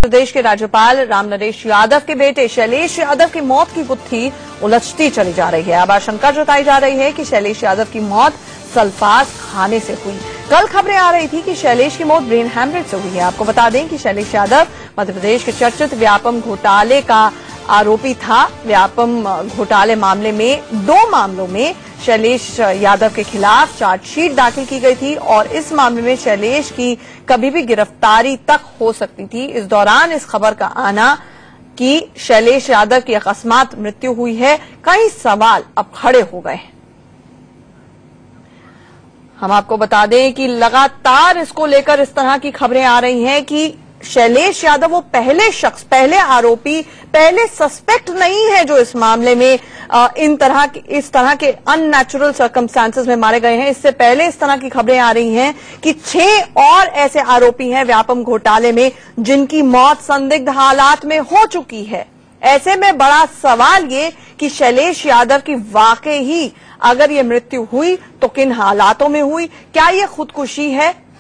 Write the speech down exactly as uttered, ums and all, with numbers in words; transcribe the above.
प्रदेश के राज्यपाल राम नरेश यादव के बेटे शैलेश यादव की मौत की गुत्थी उलझती चली जा रही है। अब आशंका जताई जा रही है कि शैलेश यादव की मौत सल्फास खाने से हुई। कल खबरें आ रही थी कि शैलेश की मौत ब्रेन हैमरेज से हुई है। आपको बता दें कि शैलेश यादव मध्य प्रदेश के चर्चित व्यापम घोटाले का आरोपी था। व्यापम घोटाले मामले में दो मामलों में शैलेश यादव के खिलाफ चार्जशीट दाखिल की गई थी और इस मामले में शैलेश की कभी भी गिरफ्तारी तक हो सकती थी। इस दौरान इस खबर का आना कि शैलेश यादव की अकस्मात मृत्यु हुई है, कई सवाल अब खड़े हो गए हैं। हम आपको बता दें कि लगातार इसको लेकर इस तरह की खबरें आ रही हैं कि शैलेश यादव वो पहले शख्स, पहले आरोपी, पहले सस्पेक्ट नहीं है जो इस मामले में आ, इन तरह की इस तरह के अननेचुरल सर्कमस्टांसेस में मारे गए हैं। इससे पहले इस तरह की खबरें आ रही हैं कि छह और ऐसे आरोपी हैं व्यापम घोटाले में जिनकी मौत संदिग्ध हालात में हो चुकी है। ऐसे में बड़ा सवाल ये कि शैलेश यादव की वाकई ही अगर ये मृत्यु हुई तो किन हालातों में हुई, क्या ये खुदकुशी है